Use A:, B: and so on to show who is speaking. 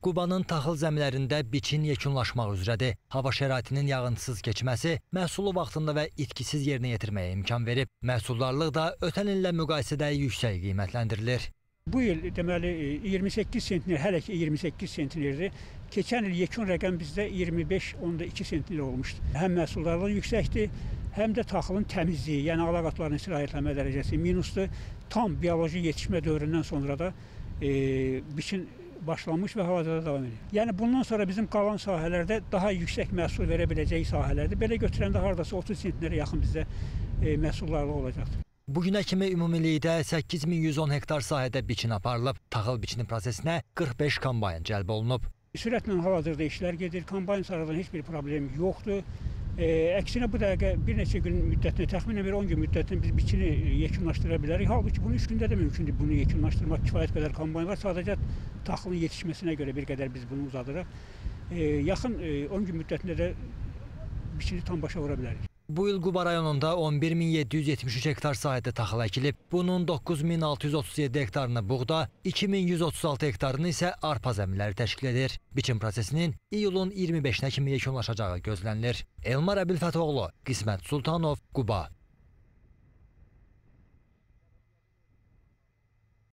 A: Qubanın taxıl zəmilərində biçin yekunlaşmaq üzrədir. Hava şəraitinin yağıntısız keçməsi məhsulu vaxtında və itkisiz yerinə yetirməyə imkan verib. Məhsuldarlıq da ötən illə müqayisədə yüksək qiymətləndirilir.
B: Bu il deməli 28 sentner, hələ ki 28 sentnerdir. Keçən il yekun rəqəm bizdə 25.2 sentner olmuşdu. Həm məhsuldarlıq yüksəkdir, həm də taxılın təmizliyi, yəni alaqatların istirahətlənmə dərəcəsi minusdur. Tam bioloji yetişmə dövründən sonra da biçin başlanmış və hal-hazırda davam edir. Yəni bundan sonra bizim qalan sahələrdə daha yüksək məhsul verə biləcəyi sahələrdir. Belə götürəndə hardasa 30 sentnerə yaxın bizdə məhsuldarlıq olacaqdır.
A: Bugünə kimi ümumilikdə 8110 hektar sahədə biçin aparılıb. Taxıl biçini prosesinə 45 kombayn cəlb olunub.
B: Sürətlə hal-hazırda işlər gedir. Kombayn saradan heç bir problem yoxdur. Əksinə bu dəqiqə bir neçə gün müddətində, təxminən bir 10 gün müddətində biz biçini yekunlaşdıra bilərik. Halbuki bunu 3 gündə də mümkündür bunu yekunlaşdırmaq. Kifayət qədər kombayn var. Sadəcə taxılın yetişməsinə görə bir qədər biz bunu uzadırıq. Yaxın 10 gün müddətində də biçini tam başa vura bilərik.
A: Bu il Quba rayonunda 11773 hektar sahədə taxıl əkilib. Bunun 9637 hektarını buğda, 2136 hektarını isə arpa zəmiləri təşkil edir. Biçim prosesinin iyulun 25-nə kimi yekunlaşacağı gözlənilir. Elmar Əbilfətoğlu, Qismət Sultanov, Quba.